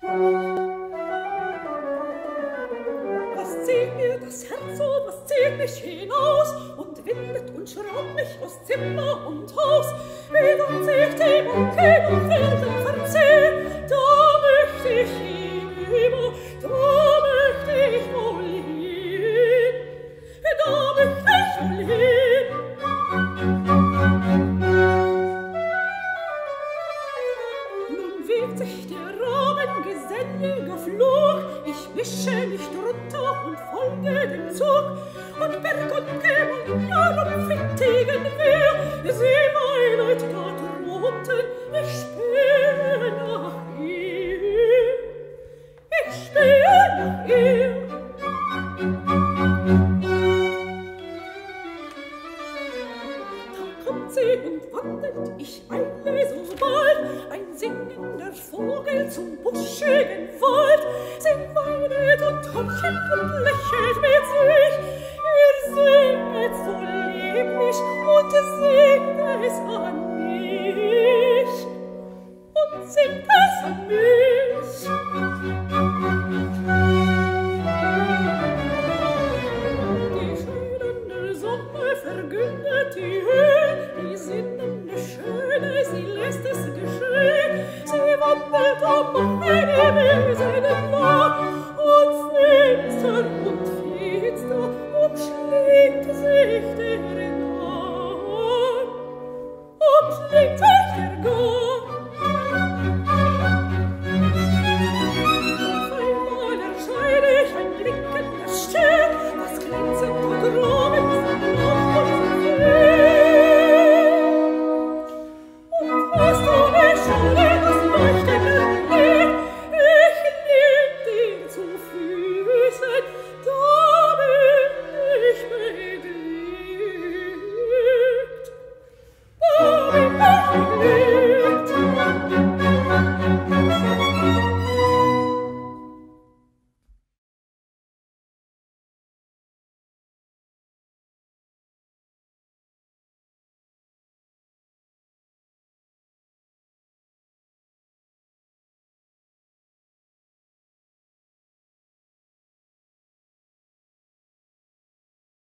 Was zieht mir das Herz so, was zieht mich hinaus und windet und schraubt mich aus Zimmer und Haus? Wieder zieht die Mucke und Felsen verziehen, da möchte ich hinüber, da möchte ich wohl hin, da möchte ich wohl hin. Nun weht sich der Rahmen geselliger Flug, ich mische mich drunter und folge dem Zug, und Berg und Kämmer, ja, und fittigen wir, sie weilet da drunten, ich spähe nach ihr, ich spähe nach ihr. Da kommt sie und wandelt, ich eile so bald, ein singender Vogel zum buschigen Wald. Sie weilet und horchelt und lächelt mit sich, ihr singet so lieblich und singt es an mich, und singt es an mich. Die schönende Sonne vergündet die Höhe, die sinnende Schöne, sie lässt es geschehen. Sie wandelt am Meere entlang, und finster umschlingt sich der Nahen, umschlingt sich